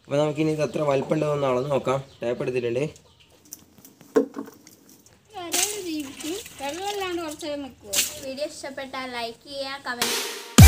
അപ്പോൾ നമുക്കിനി ഇത് എത്ര വലിപ്പമുണ്ടെന്ന് അളന്ന് നോക്കാം. ടേപ്പ് എടുത്തിട്ടുണ്ട്. വെള്ളമല്ലാണ്ട് കുറച്ച് നിൽക്കുമോ? വീഡിയോ ഇഷ്ടപ്പെട്ടാൽ ലൈക്ക് ചെയ്യുക, കമൻറ്റ്.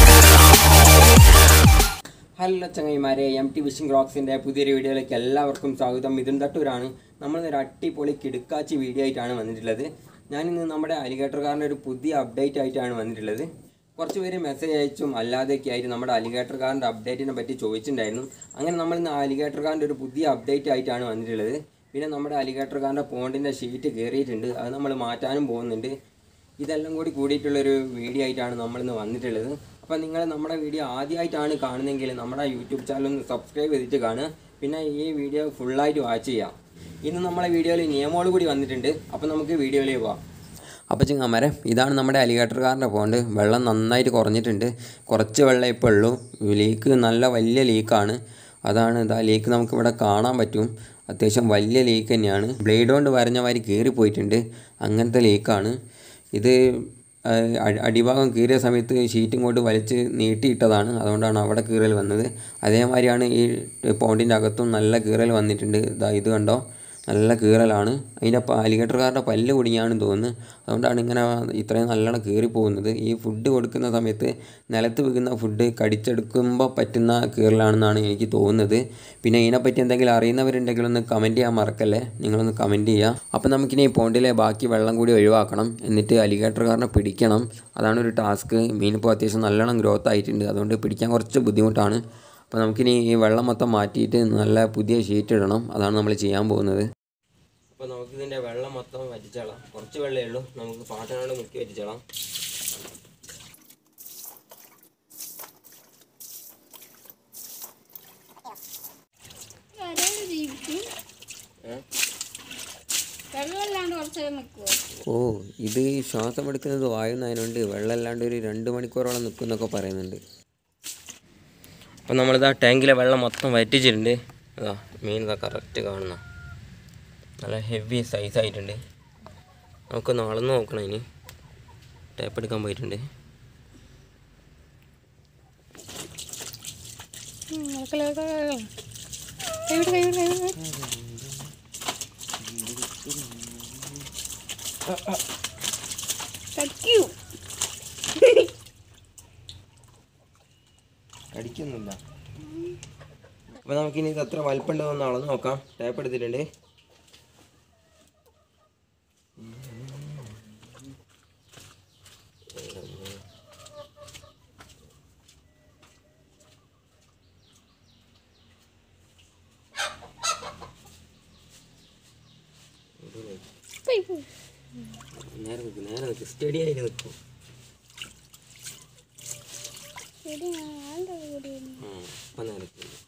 ഹലോ ചങ്ങായിമാരെ, MT ഫിഷിംഗ് വ്ളോഗ്സിൻ്റെ പുതിയൊരു വീഡിയോയിലേക്ക് എല്ലാവർക്കും സ്വാഗതം. മിഥുൻ തട്ടൂരാണ്. നമ്മളൊരു അടിപൊളി കിടുക്കാച്ചി വീഡിയോ ആയിട്ടാണ് വന്നിട്ടുള്ളത്. ഞാനിന്ന് നമ്മുടെ അലിഗേറ്റർകാരൻ്റെ ഒരു പുതിയ അപ്ഡേറ്റ് ആയിട്ടാണ് വന്നിട്ടുള്ളത്. കുറച്ച് പേര് മെസ്സേജ് അയച്ചും അല്ലാതെയൊക്കെ ആയിട്ട് നമ്മുടെ അലിഗേറ്റർകാരൻ്റെ അപ്ഡേറ്റിനെ പറ്റി ചോദിച്ചിട്ടുണ്ടായിരുന്നു. അങ്ങനെ നമ്മളിന്ന് അലിഗേറ്റർകാരൻ്റെ ഒരു പുതിയ അപ്ഡേറ്റ് ആയിട്ടാണ് വന്നിട്ടുള്ളത്. പിന്നെ നമ്മുടെ അലിഗേറ്റർകാരൻ്റെ പോണ്ടിൻ്റെ ഷീറ്റ് കയറിയിട്ടുണ്ട്, അത് നമ്മൾ മാറ്റാനും പോകുന്നുണ്ട്. ഇതെല്ലാം കൂടിയിട്ടുള്ളൊരു വീഡിയോ ആയിട്ടാണ് നമ്മളിന്ന് വന്നിട്ടുള്ളത്. അപ്പോൾ നിങ്ങൾ നമ്മുടെ വീഡിയോ ആദ്യമായിട്ടാണ് കാണുന്നതെങ്കിൽ നമ്മുടെ യൂട്യൂബ് ചാനൽ ഒന്ന് സബ്സ്ക്രൈബ് ചെയ്തിട്ട് കാണുക. പിന്നെ ഈ വീഡിയോ ഫുള്ളായിട്ട് വാച്ച് ചെയ്യാം. ഇന്ന് നമ്മളെ വീഡിയോയിൽ നിയമോട് കൂടി വന്നിട്ടുണ്ട്. അപ്പോൾ നമുക്ക് വീഡിയോയിലേക്ക് പോവാം. അപ്പോൾ ചിങ്ങാമരെ, ഇതാണ് നമ്മുടെ അലിഗേറ്റർകാരൻ്റെ പോണ്ട്. വെള്ളം നന്നായിട്ട് കുറഞ്ഞിട്ടുണ്ട്. കുറച്ച് വെള്ളം ഇപ്പോൾ ഉള്ളൂ. ലീക്ക് നല്ല വലിയ ലീക്കാണ്. അതാണ് ഇതാ ലീക്ക് നമുക്കിവിടെ കാണാൻ പറ്റും. അത്യാവശ്യം വലിയ ലീക്ക് തന്നെയാണ്. ബ്ലേഡ് കൊണ്ട് വരഞ്ഞ മാതിരി കീറിപ്പോയിട്ടുണ്ട്. അങ്ങനത്തെ ലീക്കാണ് ഇത്. അടിഭാഗം കീറിയ സമയത്ത് ഷീറ്റും കൊണ്ട് വലിച്ച് നീട്ടിയിട്ടതാണ്, അതുകൊണ്ടാണ് അവിടെ കീറൽ വന്നത്. അതേമാതിരിയാണ് ഈ പോണ്ടിൻ്റെ അകത്തും നല്ല കീറൽ വന്നിട്ടുണ്ട്. ഇത് കണ്ടോ, നല്ല കീറലാണ്. അതിൻ്റെ അലിഗേറ്റർകാരുടെ പല്ല് കുടുങ്ങിയാണെന്ന് തോന്നുന്നു. അതുകൊണ്ടാണ് ഇങ്ങനെ ഇത്രയും നല്ലോണം കീറിപ്പോകുന്നത്. ഈ ഫുഡ് കൊടുക്കുന്ന സമയത്ത് നിലത്ത് വീഴുന്ന ഫുഡ് കടിച്ചെടുക്കുമ്പോൾ പറ്റുന്ന കീറലാണെന്നാണ് എനിക്ക് തോന്നുന്നത്. പിന്നെ ഇതിനെപ്പറ്റി എന്തെങ്കിലും അറിയുന്നവരുണ്ടെങ്കിൽ ഒന്ന് കമൻറ്റ് ചെയ്യാൻ മറക്കല്ലേ, നിങ്ങളൊന്ന് കമൻറ്റ് ചെയ്യുക. അപ്പോൾ നമുക്കിനി ഈ പോണ്ടിലെ ബാക്കി വെള്ളം കൂടി ഒഴിവാക്കണം. എന്നിട്ട് അലിഗേറ്റർകാരനെ പിടിക്കണം. അതാണ് ഒരു ടാസ്ക്. മീനിപ്പോൾ അത്യാവശ്യം നല്ലോണം ഗ്രോത്ത് ആയിട്ടുണ്ട്, അതുകൊണ്ട് പിടിക്കാൻ കുറച്ച് ബുദ്ധിമുട്ടാണ്. അപ്പോൾ നമുക്കിനി ഈ വെള്ളം മൊത്തം മാറ്റിയിട്ട് നല്ല പുതിയ ഷീറ്റ് ഇടണം. അതാണ് നമ്മൾ ചെയ്യാൻ പോകുന്നത്. അപ്പോൾ നമുക്കിതിൻ്റെ വെള്ളം മൊത്തം വറ്റിച്ചോളാം. കുറച്ച് വെള്ളമേ ഉള്ളൂ, നമുക്ക് പാട്ടനോട് മുക്കി വറ്റിച്ചോളാം. ഓ, ഇത് ശ്വാസം എടുക്കുന്നത് വായുന്നതിനുണ്ട്. വെള്ളം അല്ലാണ്ട് ഒരു 2 മണിക്കൂറോളം നിൽക്കും എന്നൊക്കെ പറയുന്നുണ്ട്. അപ്പോൾ നമ്മളിതാ ടാങ്കിലെ വെള്ളം മൊത്തം വറ്റിച്ചിട്ടുണ്ട്. അതാ മീൻ ഇതാ കറക്റ്റ് കാണുന്ന നല്ല ഹെവി സൈസായിട്ടുണ്ട്. നമുക്കൊന്ന് അളന്ന് നോക്കണം. ഇനി ടേപ്പ് എടുക്കാൻ പോയിട്ടുണ്ട്. കടിക്കൊന്നുമില്ല. അപ്പോൾ നമുക്കിനി ഇത് എത്ര വലിപ്പമുണ്ടെന്ന് അളന്ന് നോക്കാം. ടേപ്പ് എടുത്തിട്ടുണ്ട്. നേരെ നിൽക്കും, സ്റ്റഡി ആയിട്ട് നിൽക്കും. അപ്പം നേരെ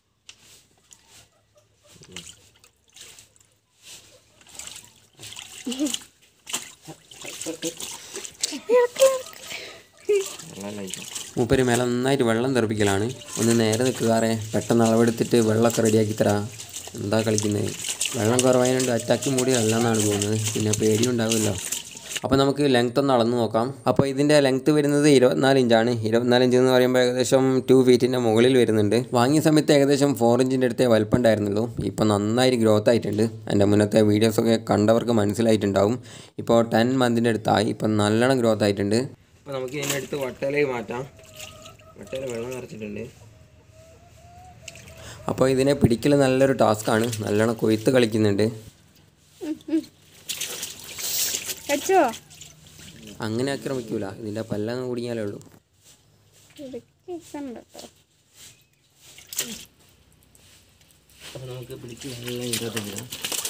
മൂപ്പര് മേലെ നന്നായിട്ട് വെള്ളം തെറിപ്പിക്കലാണ്. ഒന്ന് നേരെ നിൽക്കാറെ, പെട്ടെന്ന് അളവെടുത്തിട്ട് വെള്ളമൊക്കെ റെഡിയാക്കി തരാം. എന്താ കളിക്കുന്നത്? വെള്ളം കുറവായതുകൊണ്ട് അറ്റാക്കി മൂടി അല്ലെന്നാണ് തോന്നുന്നത്. പിന്നെ പേടിയുണ്ടാവുമല്ലോ. അപ്പോൾ നമുക്ക് ലെങ്ത് ഒന്ന് അളന്ന് നോക്കാം. അപ്പോൾ ഇതിൻ്റെ ലെങ്ത്ത് വരുന്നത് 24 ഇഞ്ചാണ്. 24 ഇഞ്ച് എന്ന് പറയുമ്പോൾ ഏകദേശം 2 ഫീറ്റിൻ്റെ മുകളിൽ വരുന്നുണ്ട്. വാങ്ങിയ സമയത്ത് ഏകദേശം 4 ഇഞ്ചിൻ്റെ അടുത്തേ വലിപ്പം ഉണ്ടായിരുന്നുള്ളൂ. ഇപ്പോൾ നന്നായിട്ട് ഗ്രോത്ത് ആയിട്ടുണ്ട്. എൻ്റെ മുന്നത്തെ വീഡിയോസൊക്കെ കണ്ടവർക്ക് മനസ്സിലായിട്ടുണ്ടാവും. ഇപ്പോൾ 10 മന്തിൻ്റെ അടുത്തായി. ഇപ്പം നല്ലോണം ഗ്രോത്ത് ആയിട്ടുണ്ട്. അപ്പോൾ നമുക്ക് ഇതിനടുത്ത് വട്ടയിലേക്ക് മാറ്റാം. വട്ടയിൽ വെള്ളം നിറച്ചിട്ടുണ്ട്. അപ്പോൾ ഇതിനെ പിടിക്കൽ നല്ലൊരു ടാസ്ക്കാണ്. നല്ലോണം കൊയ്ത്ത് കളിക്കുന്നുണ്ട്. അങ്ങനെ ആക്രമിക്കൂല, ഇതിൻ്റെ പല്ലങ്ങ് കുടുങ്ങിയാലേ ഉള്ളൂ. അപ്പോൾ നമുക്ക് പിടിച്ച് നല്ല ഇടത്തില്ല.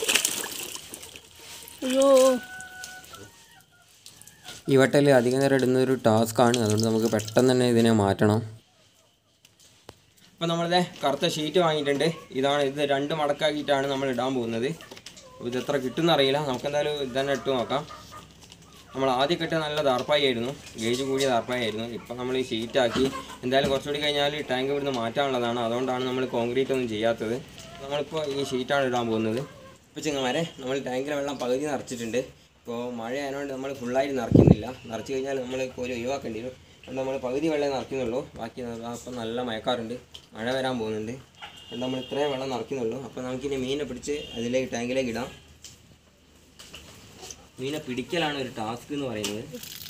ഈ വട്ടയിൽ അധികം നേരം ഇടുന്നൊരു ടാസ്ക്കാണ്. അതുകൊണ്ട് നമുക്ക് പെട്ടെന്ന് തന്നെ ഇതിനെ മാറ്റണം. അപ്പോൾ നമ്മളിത് കറുത്ത ഷീറ്റ് വാങ്ങിയിട്ടുണ്ട്. ഇത് 2 മടക്കാക്കിയിട്ടാണ് നമ്മൾ ഇടാൻ പോകുന്നത്. അപ്പോൾ ഇത് എത്ര കിട്ടുമെന്ന് അറിയില്ല. നമുക്കെന്തായാലും ഇത് തന്നെ ഇട്ട് നോക്കാം. നമ്മൾ ആദ്യം കിട്ടിയ നല്ല ദാർപ്പായി ആയിരുന്നു, ഗേജ് കൂടിയ ദാർപ്പായി ആയിരുന്നു. ഇപ്പം നമ്മൾ ഈ ഷീറ്റാക്കി. എന്തായാലും കുറച്ചുകൂടി കഴിഞ്ഞാൽ ടാങ്ക് ഇവിടുന്ന് മാറ്റാനുള്ളതാണ്. അതുകൊണ്ടാണ് നമ്മൾ കോൺക്രീറ്റ് ഒന്നും ചെയ്യാത്തത്. നമ്മളിപ്പോൾ ഈ ഷീറ്റാണ് ഇടാൻ പോകുന്നത്. ഇപ്പോൾ ചിങ്ങന്മാരെ, നമ്മൾ ടാങ്കിലെ വെള്ളം പകുതി നിറച്ചിട്ടുണ്ട്. ഇപ്പോൾ മഴ ആയതുകൊണ്ട് നമ്മൾ ഫുള്ളായിട്ട് നിറയ്ക്കുന്നില്ല. നിറച്ച് കഴിഞ്ഞാൽ നമ്മൾ കോരി ഒഴിവാക്കേണ്ടി വരും. അതുകൊണ്ട് നമ്മൾ പകുതി വെള്ളം നിറയ്ക്കുന്നുള്ളൂ. ബാക്കി അപ്പം നല്ല മഴക്കാറുണ്ട്, മഴ വരാൻ പോകുന്നുണ്ട്. നമ്മൾ ഇത്രയും വെള്ളം നിറയ്ക്കുന്നുള്ളൂ. അപ്പോൾ നമുക്കിനി മീനെ പിടിച്ച് അതിലേക്ക് ടാങ്കിലേക്ക് ഇടാം. മീനെ പിടിക്കലാണ് ഒരു ടാസ്ക് എന്ന് പറയുന്നത്.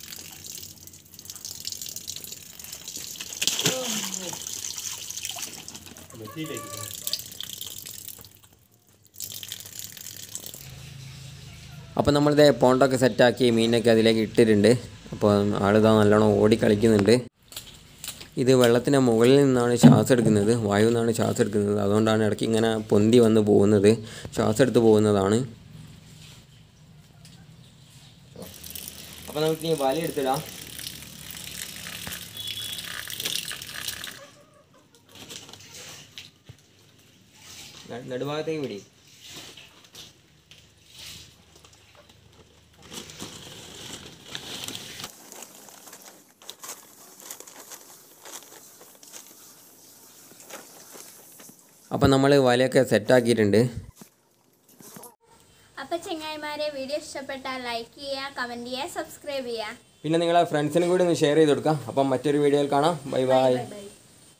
അപ്പോൾ നമ്മളിത് പോണ്ടൊക്കെ സെറ്റാക്കി മീനൊക്കെ അതിലേക്ക് ഇട്ടിട്ടുണ്ട്. അപ്പോൾ ആളിതാ നല്ലോണം ഓടി കളിക്കുന്നുണ്ട്. ഇത് വെള്ളത്തിൻ്റെ മുകളിൽ നിന്നാണ് ശ്വാസം എടുക്കുന്നത്, വായു നിന്നാണ് ശ്വാസം എടുക്കുന്നത്. അതുകൊണ്ടാണ് ഇടയ്ക്ക് ഇങ്ങനെ പൊന്തി വന്ന് പോകുന്നത്, ശ്വാസം എടുത്ത് പോകുന്നതാണ്. അപ്പോൾ നമുക്കിനി വല എടുത്തിടാം. നടുഭാഗത്തേക്ക് പിടി. അപ്പം നമ്മൾ വലയൊക്കെ സെറ്റാക്കിയിട്ടുണ്ട്. അപ്പോൾ ചങ്ങായിമാരെ വീഡിയോ ഇഷ്ടപ്പെട്ടാൽ ലൈക്ക് ചെയ്യുക, കമൻറ്റ് ചെയ്യുക, സബ്സ്ക്രൈബ് ചെയ്യുക. പിന്നെ നിങ്ങളെ ഫ്രണ്ട്സിനും കൂടി ഒന്ന് ഷെയർ ചെയ്ത് കൊടുക്കാം. അപ്പം മറ്റൊരു വീഡിയോയിൽ കാണാം. Bye bye. ബൈ.